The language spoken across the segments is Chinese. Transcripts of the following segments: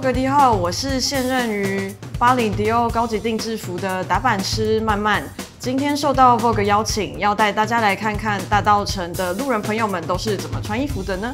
Vogue 1号，我是现任于巴黎迪奥高级定制服的打版师曼曼。今天受到 Vogue 邀请，要带大家来看看大稻埕的路人朋友们都是怎么穿衣服的呢？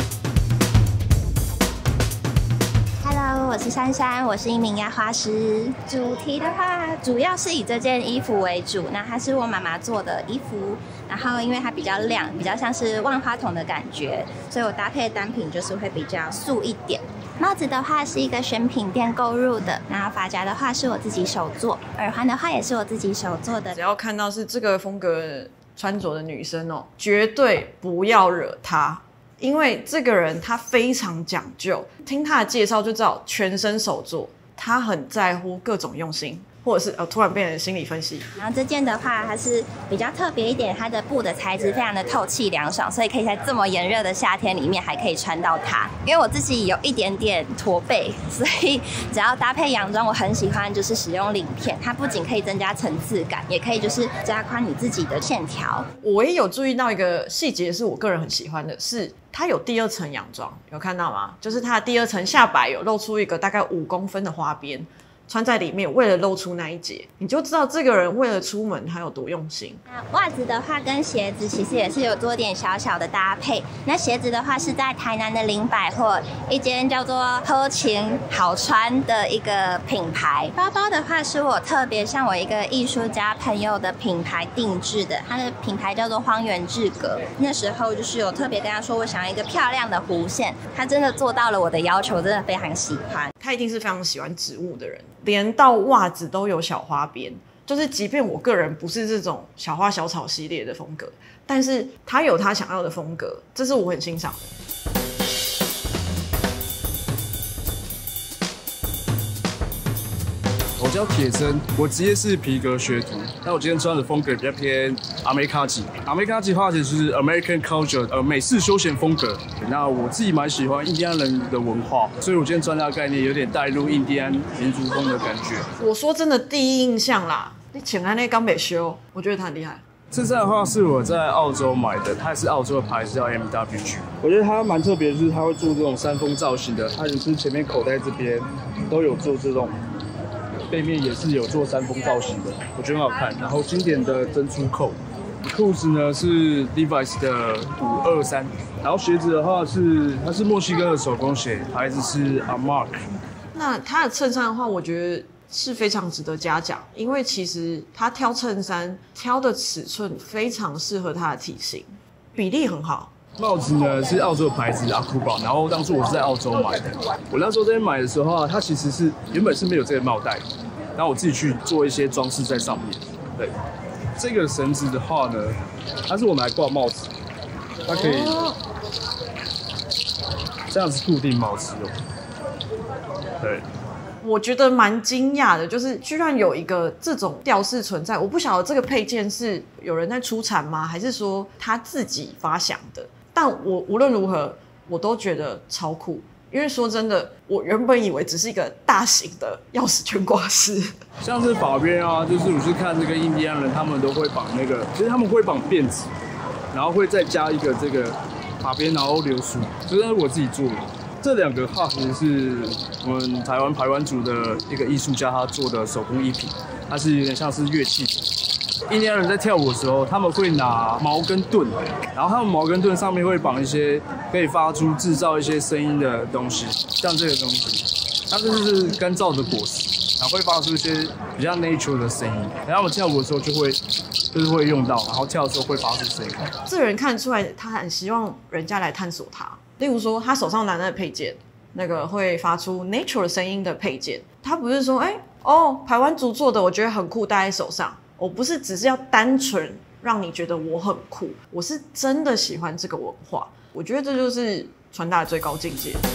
Hello， 我是珊珊，我是一名压花师。主题的话，主要是以这件衣服为主。那它是我妈妈做的衣服，然后因为它比较亮，比较像是万花筒的感觉，所以我搭配的单品就是会比较素一点。帽子的话是一个选品店购入的，然后发夹的话是我自己手做，耳环的话也是我自己手做的。 只要看到是这个风格穿着的女生哦，绝对不要惹她。 因为这个人他非常讲究，听他的介绍就知道全身手做，他很在乎各种用心，或者是突然变成心理分析。 然后这件的话，它是比较特别一点，它的布的材质非常的透气凉爽，所以可以在这么炎热的夏天里面还可以穿到它。因为我自己有一点点驼背，所以只要搭配洋装，我很喜欢就是使用领片，它不仅可以增加层次感，也可以就是加宽你自己的线条。 我也有注意到一个细节，是我个人很喜欢的，是。 它有第二层洋装，有看到吗？就是它的第二层下摆有露出一个大概5公分的花边，穿在里面，为了露出那一截，你就知道这个人为了出门他有多用心。 袜子的话跟鞋子其实也是有做点小小的搭配。那鞋子的话是在台南的林百货一间叫做喝情好穿的一个品牌。包包的话是我特别向我一个艺术家朋友的品牌定制的，它的品牌叫做荒原志格。那时候就是有特别跟他说，我想要一个漂亮的弧线，他真的做到了我的要求，真的非常喜欢。 他一定是非常喜欢植物的人。 连到袜子都有小花边，就是即便我个人不是这种小花小草系列的风格，但是他有他想要的风格，这是我很欣赏的。 我叫铁真，我职业是皮革学徒，但我今天穿的风格比较偏阿美卡吉。阿美卡吉的话就是 American culture， 美式休闲风格。那我自己蛮喜欢印第安人的文化，所以我今天穿搭的概念有点带入印第安民族风的感觉。 我说真的，第一印象啦，你请来那刚北修，我觉得他很厉害。 这件的话是我在澳洲买的，它也是澳洲的牌子，叫 MWG。我觉得它蛮特别的，就是它会做这种山峰造型的，它就是前面口袋这边都有做这种。 背面也是有做山峰造型的，我觉得很好看。然后经典的珍珠扣，裤子呢是 Levi's 的523，然后鞋子的话它是墨西哥的手工鞋，牌子是 Amark。 那他的衬衫的话，我觉得是非常值得嘉奖，因为其实他挑衬衫挑的尺寸非常适合他的体型，比例很好。 帽子呢是澳洲的牌子 Akuba， 然后当初我是在澳洲买的。我那时候在买的时候，它其实是原本是没有这个帽带，然后我自己去做一些装饰在上面。对，这个绳子的话呢，它是我们来挂帽子，它可以这样子固定帽子用。对。 我觉得蛮惊讶的，就是居然有一个这种吊饰存在。我不晓得这个配件是有人在出产吗，还是说他自己发想的？但我无论如何，我都觉得超酷。因为说真的，我原本以为只是一个大型的钥匙圈挂饰， 像是发边啊，就是我去看这个印第安人，他们都会绑那个，其实他们会绑辫子，然后会再加一个这个发边，然后流苏，这是我自己做的。 这两个哈其实是我们台湾排湾族的一个艺术家他做的手工艺品，它是有点像是乐器。印第安人在跳舞的时候，他们会拿矛跟盾，然后他们矛跟盾上面会绑一些可以发出制造一些声音的东西，像这个东西，它就是干燥的果实，然后会发出一些比较 natural 的声音。然后我们跳舞的时候就是会用到，然后跳的时候会发出声音。 这个人看出来他很希望人家来探索他。 例如说，他手上拿的配件，那个会发出 natural 声音的配件，他不是说，排湾族做的，我觉得很酷，戴在手上。我不是只是要单纯让你觉得我很酷，我是真的喜欢这个文化。我觉得这就是穿搭的最高境界。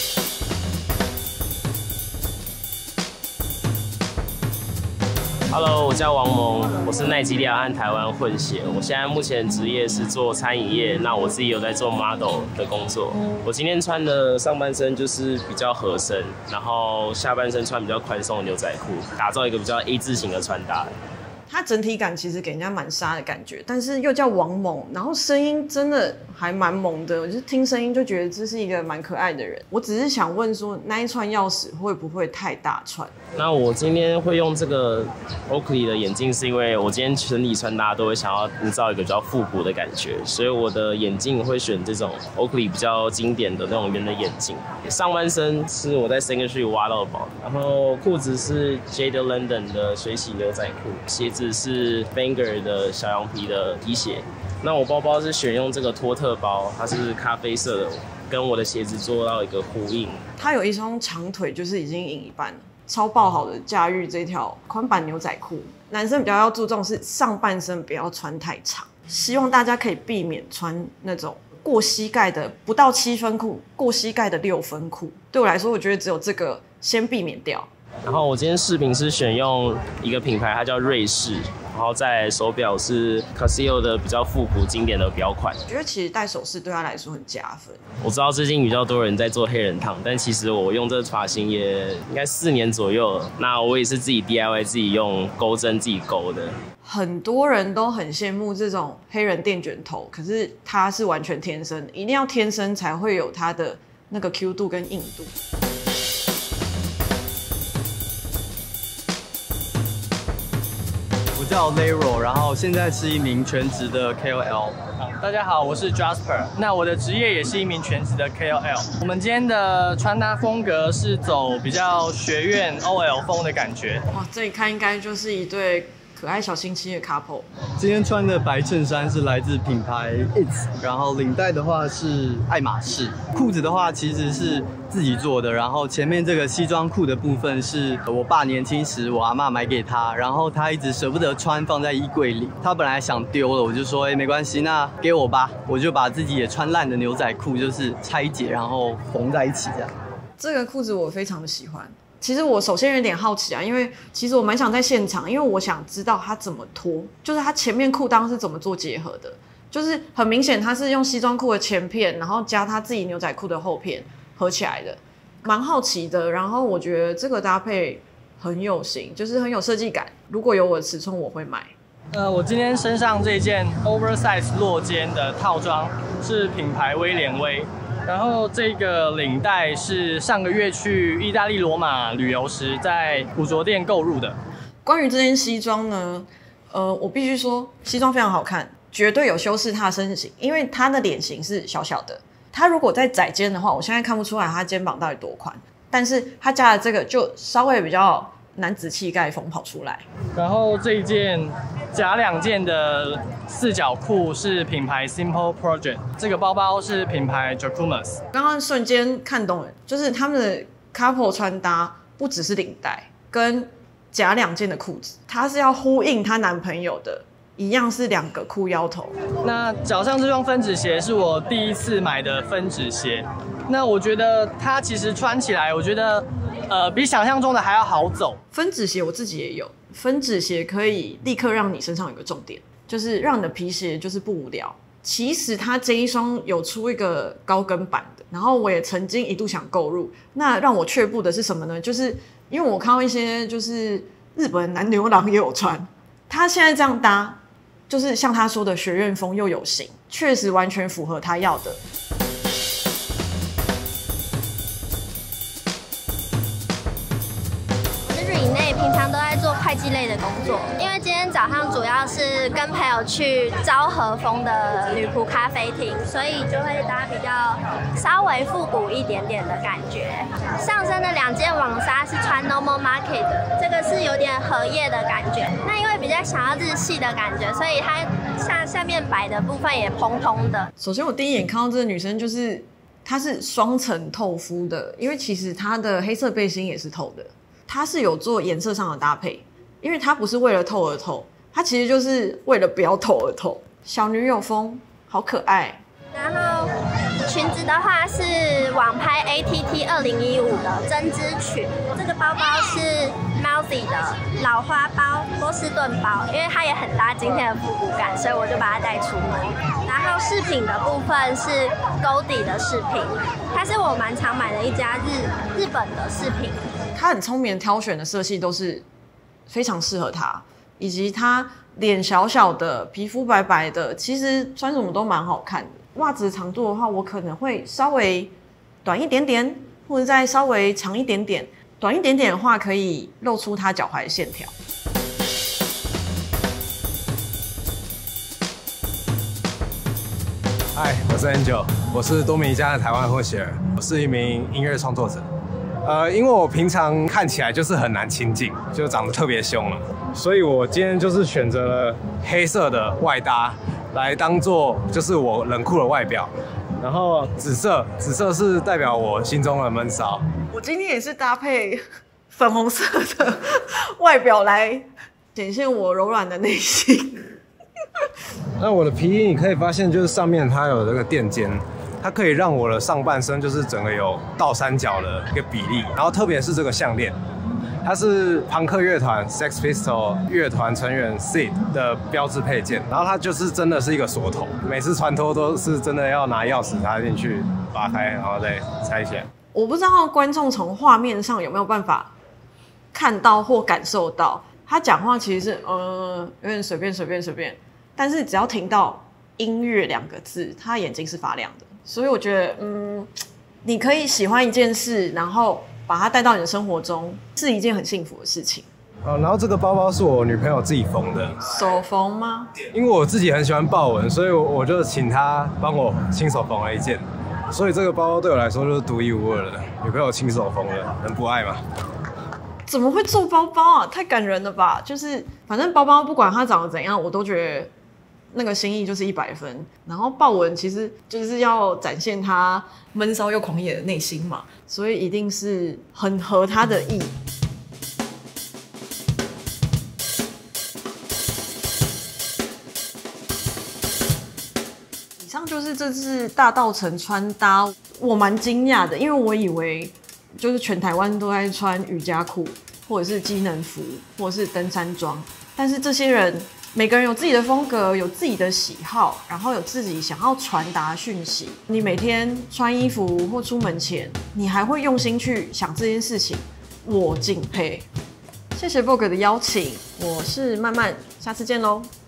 Hello， 我叫王蒙，我是奈及利亚和台湾混血。我现在目前职业是做餐饮业，那我自己有在做 model 的工作。我今天穿的上半身就是比较合身，然后下半身穿比较宽松的牛仔裤，打造一个比较 A 字型的穿搭。它整体感其实给人家蛮杀的感觉，但是又叫王猛，然后声音真的还蛮萌的，我就听声音就觉得这是一个蛮可爱的人。我只是想问说，那一串钥匙会不会太大串？ 那我今天会用这个 Oakley 的眼镜，是因为我今天整体穿搭都会想要营造一个比较复古的感觉，所以我的眼镜会选这种 Oakley 比较经典的那种圆的眼镜。上半身是我在 Second Street 挖到的宝，然后裤子是 Jade London 的水洗牛仔裤，鞋子是 Banger 的小羊皮的皮鞋。那我包包是选用这个托特包，它是咖啡色的，跟我的鞋子做到一个呼应。 他有一双长腿，就是已经赢一半了，超爆好的驾驭这条宽版牛仔裤。男生比较要注重是上半身不要穿太长，希望大家可以避免穿那种过膝盖的不到7分裤，过膝盖的6分裤。对我来说，我觉得只有这个先避免掉。 然后我今天饰品是选用一个品牌，它叫瑞士，然后在手表是 Casio 的比较复古经典的表款。 我觉得其实戴首饰对他来说很加分。 我知道最近比较多人在做黑人烫，但其实我用这个发型也应该4年左右了。那我也是自己 DIY 自己用钩针自己钩的。 很多人都很羡慕这种黑人电卷头，可是它是完全天生的，一定要天生才会有它的那个 Q 度跟硬度。 我叫 Lero， 然后现在是一名全职的 KOL。 大家好，我是 Jasper。那我的职业也是一名全职的 KOL。我们今天的穿搭风格是走比较学院 OL 风的感觉。 哇，这一看应该就是一对可爱小星期的 couple。 今天穿的白衬衫是来自品牌 It's， 然后领带的话是爱马仕，裤子的话其实是自己做的，然后前面这个西装裤的部分是我爸年轻时我阿嬷买给他，然后他一直舍不得穿，放在衣柜里。他本来想丢了，我就说没关系，那给我吧。我就把自己也穿烂的牛仔裤就是拆解，然后缝在一起这样。 这个裤子我非常的喜欢。其实我首先有点好奇啊，因为其实我蛮想在现场，因为我想知道它怎么脱，就是它前面裤裆是怎么做结合的，就是很明显它是用西装裤的前片，然后加他自己牛仔裤的后片合起来的，蛮好奇的。然后我觉得这个搭配很有型，就是很有设计感。如果有我的尺寸，我会买。 我今天身上这件 oversize 落肩的套装是品牌威廉威。然后这个领带是上个月去意大利罗马旅游时在古着店购入的。 关于这件西装呢，我必须说西装非常好看，绝对有修饰他的身形，因为他的脸型是小小的。他如果在窄肩的话，我现在看不出来他肩膀到底多宽，但是他加的这个就稍微比较男子气概风跑出来。 然后这一件假2件的4角裤是品牌 Simple Project， 这个包包是品牌 Jacquemus。 刚刚瞬间看懂了，就是他们的 couple 穿搭不只是领带跟假2件的裤子，它是要呼应她男朋友的，一样是2个裤腰头。 那脚上这双分趾鞋是我第一次买的分趾鞋，那我觉得它其实穿起来，我觉得比想象中的还要好走。 分趾鞋我自己也有，分趾鞋可以立刻让你身上有个重点，就是让你的皮鞋就是不无聊。其实它这一双有出一个高跟版的，然后我也曾经一度想购入。那让我却步的是什么呢？就是因为我看到一些就是日本男牛郎也有穿，他现在这样搭，就是像他说的学院风又有型，确实完全符合他要的。 平常都在做会计类的工作，因为今天早上主要是跟朋友去昭和风的女仆咖啡厅，所以就会搭比较稍微复古一点点的感觉。上身的2件网纱是穿 Normal Market 的，这个是有点荷叶的感觉。那因为比较想要日系的感觉，所以它下面摆的部分也蓬蓬的。 首先我第一眼看到这个女生就是她是双层透肤的，因为其实她的黑色背心也是透的。它是有做颜色上的搭配，因为它不是为了透而透，它其实就是为了不要透而透。小女友风，好可爱。 然后裙子的话是网拍 ATT 2015的针织裙，这个包包是 Mousy 的老花包、波士顿包，因为它也很搭今天的复古感，所以我就把它带出门。然后饰品的部分是 Goldie 的饰品，它是我蛮常买的一家日本的饰品。 他很聪明，挑选的色系都是非常适合他，以及他脸小小的，皮肤白白的，其实穿什么都蛮好看的。 袜子的长度的话，我可能会稍微短一点点，或者再稍微长一点点。短一点点的话，可以露出它脚踝的线条。 嗨，我是 Angel， 我是多米尼加的台湾混血儿，我是一名音乐创作者。因为我平常看起来就是很难亲近，就长得特别凶了，所以我今天就是选择了黑色的外搭来当做就是我冷酷的外表，然后紫色是代表我心中的闷骚。 我今天也是搭配粉红色的外表来显现我柔软的内心。 那我的皮衣你可以发现，就是上面它有这个垫肩。它可以让我的上半身就是整个有倒三角的一个比例，然后特别是这个项链，它是朋克乐团 Sex Pistols 乐团成员 Sid 的标志配件，然后它就是真的是一个锁头，每次穿脱都是真的要拿钥匙插进去拔开，然后再拆起来。 我不知道观众从画面上有没有办法看到或感受到，他讲话其实是有点随便，但是只要听到音乐2个字，他眼睛是发亮的。所以我觉得，你可以喜欢一件事，然后把它带到你的生活中，是一件很幸福的事情。 然后这个包包是我女朋友自己缝的， 手缝吗？ 因为我自己很喜欢豹纹，所以我就请她帮我亲手缝了一件，所以这个包包对我来说就是独一无二的。女朋友亲手缝的，能不爱吗？ 怎么会做包包啊？太感人了吧！就是反正包包不管它长得怎样，我都觉得那个心意就是100分。然后豹纹其实就是要展现他闷骚又狂野的内心嘛，所以一定是很合他的意。以上就是这次大稻埕穿搭，我蛮惊讶的，因为我以为就是全台湾都在穿瑜伽裤，或者是机能服，或者是登山装，但是这些人每个人有自己的风格，有自己的喜好，然后有自己想要传达讯息。你每天穿衣服或出门前，你还会用心去想这件事情，我敬佩。谢谢 Vogue 的邀请，我是曼曼，下次见喽。